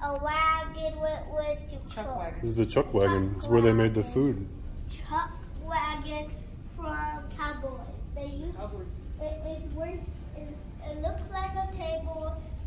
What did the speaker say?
a wagon with you Chuck wagon. This is the chuck wagon. This is where they made the food. Chuck wagon from Cowboys. They use it works. It looks like a table,